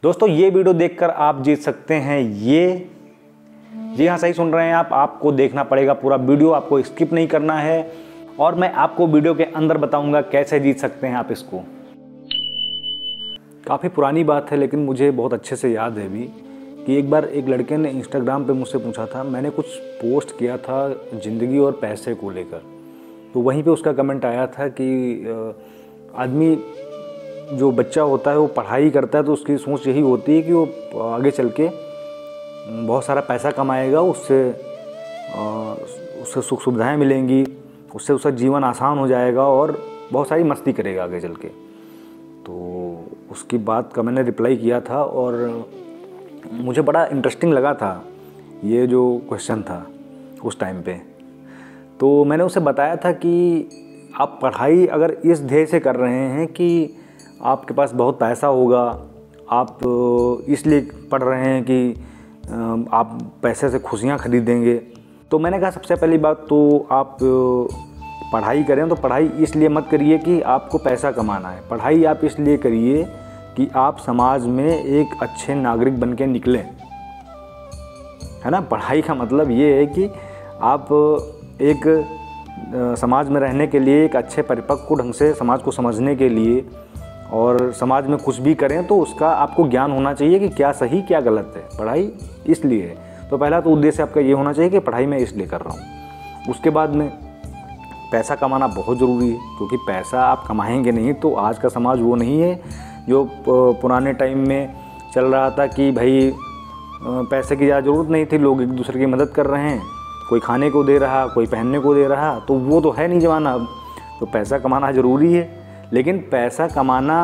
दोस्तों ये वीडियो देखकर आप जीत सकते हैं ये। जी हाँ, सही सुन रहे हैं आप। आपको देखना पड़ेगा पूरा वीडियो, आपको स्किप नहीं करना है और मैं आपको वीडियो के अंदर बताऊंगा कैसे जीत सकते हैं आप इसको। काफ़ी पुरानी बात है लेकिन मुझे बहुत अच्छे से याद है भी कि एक बार एक लड़के ने इंस्टाग्राम पे मुझसे पूछा था। मैंने कुछ पोस्ट किया था ज़िंदगी और पैसे को लेकर, तो वहीं पे उसका कमेंट आया था कि आदमी जो बच्चा होता है वो पढ़ाई करता है तो उसकी सोच यही होती है कि वो आगे चल के बहुत सारा पैसा कमाएगा, उससे सुख सुविधाएं मिलेंगी, उससे उसका जीवन आसान हो जाएगा और बहुत सारी मस्ती करेगा आगे चल के। तो उसकी बात का मैंने रिप्लाई किया था और मुझे बड़ा इंटरेस्टिंग लगा था ये जो क्वेश्चन था उस टाइम पे। तो मैंने उसे बताया था कि आप पढ़ाई अगर इस ध्येय से कर रहे हैं कि आपके पास बहुत पैसा होगा, आप इसलिए पढ़ रहे हैं कि आप पैसे से खुशियाँ खरीदेंगे, तो मैंने कहा सबसे पहली बात तो आप पढ़ाई करें तो पढ़ाई इसलिए मत करिए कि आपको पैसा कमाना है। पढ़ाई आप इसलिए करिए कि आप समाज में एक अच्छे नागरिक बन के निकलें, है ना। पढ़ाई का मतलब ये है कि आप एक समाज में रहने के लिए, एक अच्छे परिपक्व ढंग से समाज को समझने के लिए और समाज में कुछ भी करें तो उसका आपको ज्ञान होना चाहिए कि क्या सही क्या गलत है। पढ़ाई इसलिए है, तो पहला तो उद्देश्य आपका ये होना चाहिए कि पढ़ाई मैं इसलिए कर रहा हूँ। उसके बाद में पैसा कमाना बहुत ज़रूरी है, क्योंकि पैसा आप कमाएंगे नहीं तो आज का समाज वो नहीं है जो पुराने टाइम में चल रहा था कि भाई पैसे की ज़्यादा ज़रूरत नहीं थी, लोग एक दूसरे की मदद कर रहे हैं, कोई खाने को दे रहा, कोई पहनने को दे रहा, तो वो तो है नहीं ज़माना अब। तो पैसा कमाना ज़रूरी है, लेकिन पैसा कमाना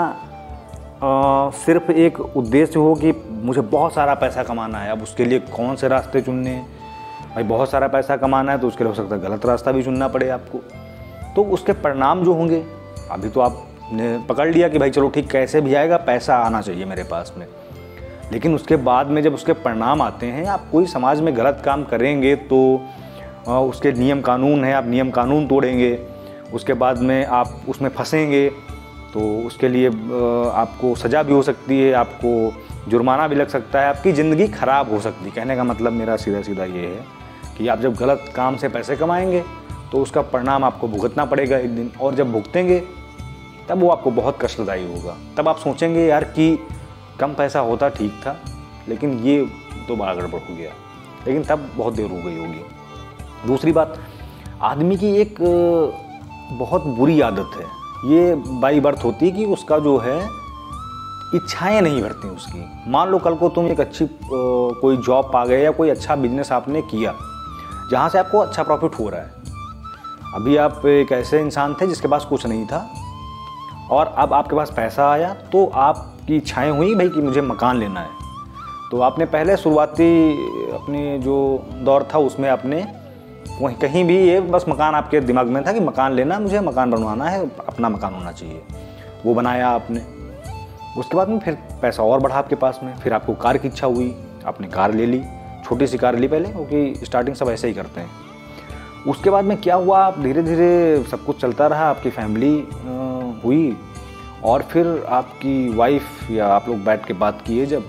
सिर्फ एक उद्देश्य हो कि मुझे बहुत सारा पैसा कमाना है, अब उसके लिए कौन से रास्ते चुनने हैं। भाई बहुत सारा पैसा कमाना है तो उसके लिए हो सकता है गलत रास्ता भी चुनना पड़े आपको, तो उसके परिणाम जो होंगे, अभी तो आपने पकड़ लिया कि भाई चलो ठीक कैसे भी आएगा, पैसा आना चाहिए मेरे पास में, लेकिन उसके बाद में जब उसके परिणाम आते हैं, आप कोई समाज में गलत काम करेंगे तो उसके नियम कानून है, आप नियम कानून तोड़ेंगे, उसके बाद में आप उसमें फंसेंगे तो उसके लिए आपको सज़ा भी हो सकती है, आपको जुर्माना भी लग सकता है, आपकी ज़िंदगी ख़राब हो सकती है। कहने का मतलब मेरा सीधा सीधा ये है कि आप जब गलत काम से पैसे कमाएंगे तो उसका परिणाम आपको भुगतना पड़ेगा एक दिन, और जब भुगतेंगे तब वो आपको बहुत कष्टदायी होगा। तब आप सोचेंगे यार कि कम पैसा होता ठीक था, लेकिन ये तो बड़ा गड़बड़ हो गया, लेकिन तब बहुत देर हो गई होगी। दूसरी बात, आदमी की एक बहुत बुरी आदत है, ये बाई बर्थ होती है कि उसका जो है इच्छाएं नहीं भरती उसकी। मान लो कल को तुम एक अच्छी कोई जॉब पा गए या कोई अच्छा बिजनेस आपने किया जहाँ से आपको अच्छा प्रॉफिट हो रहा है। अभी आप एक ऐसे इंसान थे जिसके पास कुछ नहीं था और अब आपके पास पैसा आया तो आपकी इच्छाएं हुई भाई कि मुझे मकान लेना है, तो आपने पहले शुरुआती अपनी जो दौर था उसमें आपने वहीं कहीं भी ये बस मकान आपके दिमाग में था कि मकान लेना, मुझे मकान बनवाना है, अपना मकान होना चाहिए, वो बनाया आपने। उसके बाद में फिर पैसा और बढ़ा आपके पास में, फिर आपको कार की इच्छा हुई, आपने कार ले ली, छोटी सी कार ली पहले, क्योंकि स्टार्टिंग सब ऐसे ही करते हैं। उसके बाद में क्या हुआ, आप धीरे धीरे सब कुछ चलता रहा, आपकी फैमिली हुई और फिर आपकी वाइफ या आप लोग बैठ के बात किए जब,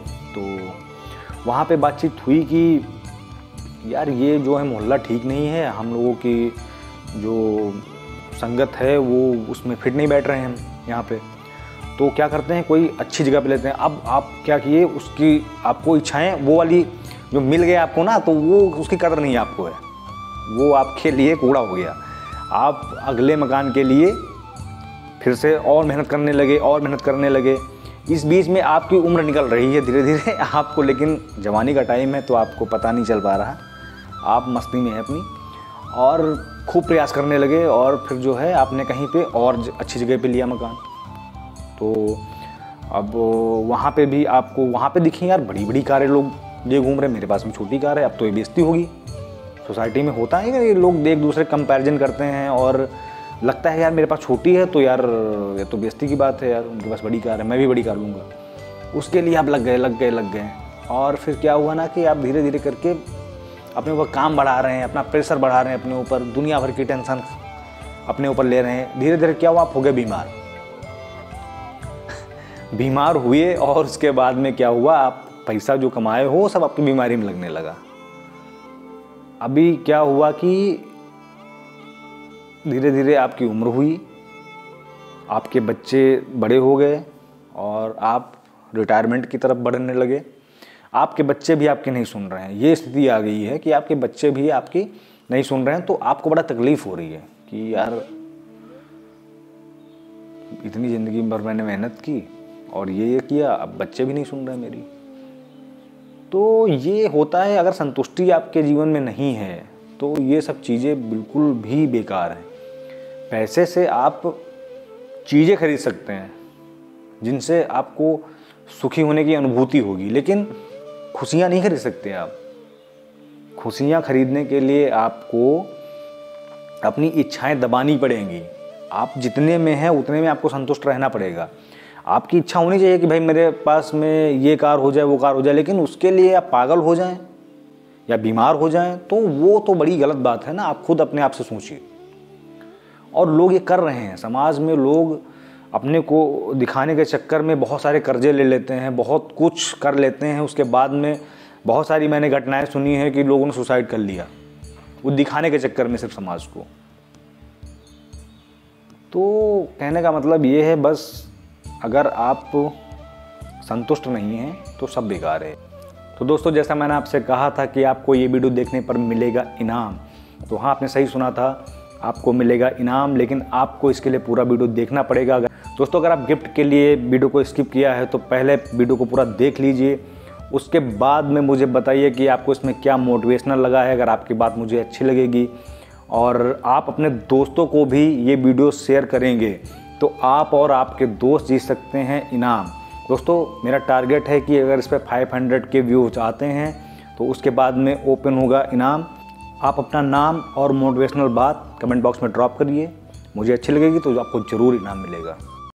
तो वहाँ पे बातचीत हुई कि यार ये जो है मोहल्ला ठीक नहीं है, हम लोगों की जो संगत है वो उसमें फिट नहीं बैठ रहे हैं हम यहाँ पे, तो क्या करते हैं कोई अच्छी जगह पे लेते हैं। अब आप क्या किए, उसकी आपको इच्छाएं वो वाली जो मिल गए आपको ना, तो वो उसकी कदर नहीं आपको है, वो आपके लिए कूड़ा हो गया। आप अगले मकान के लिए फिर से और मेहनत करने लगे और मेहनत करने लगे। इस बीच में आपकी उम्र निकल रही है धीरे धीरे आपको, लेकिन जवानी का टाइम है तो आपको पता नहीं चल पा रहा, आप मस्ती में हैं अपनी और खूब प्रयास करने लगे और फिर जो है आपने कहीं पे और अच्छी जगह पे लिया मकान। तो अब वहाँ पे भी आपको वहाँ पे दिखी यार बड़ी बड़ी कारें लोग लिए घूम रहे, मेरे पास में छोटी कार है, अब तो ये बेइज्जती होगी। सोसाइटी में होता है कि ये लोग एक दूसरे कंपैरिजन करते हैं और लगता है यार मेरे पास छोटी है तो यार ये तो बेइज्जती की बात है, यार उनके पास बड़ी कार है, मैं भी बड़ी कार लूँगा। उसके लिए आप लग गए और फिर क्या हुआ ना कि आप धीरे धीरे करके अपने ऊपर काम बढ़ा रहे हैं, अपना प्रेशर बढ़ा रहे हैं अपने ऊपर, दुनिया भर की टेंशन अपने ऊपर ले रहे हैं। धीरे धीरे क्या हुआ, आप हो गए बीमार। बीमार हुए और उसके बाद में क्या हुआ, आप पैसा जो कमाए हो सब आपकी बीमारी में लगने लगा। अभी क्या हुआ कि धीरे धीरे आपकी उम्र हुई, आपके बच्चे बड़े हो गए और आप रिटायरमेंट की तरफ बढ़ने लगे। आपके बच्चे भी आपके नहीं सुन रहे हैं, ये स्थिति आ गई है कि आपके बच्चे भी आपकी नहीं सुन रहे हैं। तो आपको बड़ा तकलीफ़ हो रही है कि यार इतनी ज़िंदगी भर मैंने मेहनत की और ये किया, अब बच्चे भी नहीं सुन रहे मेरी। तो ये होता है, अगर संतुष्टि आपके जीवन में नहीं है तो ये सब चीज़ें बिल्कुल भी बेकार हैं। पैसे से आप चीज़ें खरीद सकते हैं जिनसे आपको सुखी होने की अनुभूति होगी, लेकिन खुशियाँ नहीं खरीद सकते आप। खुशियाँ खरीदने के लिए आपको अपनी इच्छाएं दबानी पड़ेंगी। आप जितने में हैं उतने में आपको संतुष्ट रहना पड़ेगा। आपकी इच्छा होनी चाहिए कि भाई मेरे पास में ये कार हो जाए, वो कार हो जाए, लेकिन उसके लिए आप पागल हो जाएं या बीमार हो जाएं तो वो तो बड़ी गलत बात है ना। आप खुद अपने आप से सोचिए। और लोग ये कर रहे हैं, समाज में लोग अपने को दिखाने के चक्कर में बहुत सारे कर्जे ले लेते हैं, बहुत कुछ कर लेते हैं। उसके बाद में बहुत सारी मैंने घटनाएं सुनी हैं कि लोगों ने सुसाइड कर लिया वो दिखाने के चक्कर में सिर्फ समाज को। तो कहने का मतलब ये है, बस अगर आप संतुष्ट नहीं हैं तो सब बेकार है। तो दोस्तों, जैसा मैंने आपसे कहा था कि आपको ये वीडियो देखने पर मिलेगा इनाम, तो हाँ, आपने सही सुना था, आपको मिलेगा इनाम, लेकिन आपको इसके लिए पूरा वीडियो देखना पड़ेगा। दोस्तों, अगर आप गिफ्ट के लिए वीडियो को स्किप किया है तो पहले वीडियो को पूरा देख लीजिए, उसके बाद में मुझे बताइए कि आपको इसमें क्या मोटिवेशनल लगा है। अगर आपकी बात मुझे अच्छी लगेगी और आप अपने दोस्तों को भी ये वीडियो शेयर करेंगे तो आप और आपके दोस्त जीत सकते हैं इनाम। दोस्तों, मेरा टारगेट है कि अगर इस पर 500 के व्यूज आते हैं तो उसके बाद में ओपन होगा इनाम। आप अपना नाम और मोटिवेशनल बात कमेंट बॉक्स में ड्रॉप करिए, मुझे अच्छी लगेगी तो आपको ज़रूर इनाम मिलेगा।